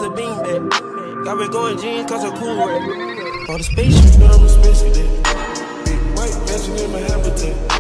a beanbag. Got me going jeans cause I'm cool, right? All the spaceship, I'm a space cadet. Big white mansion in my habitat.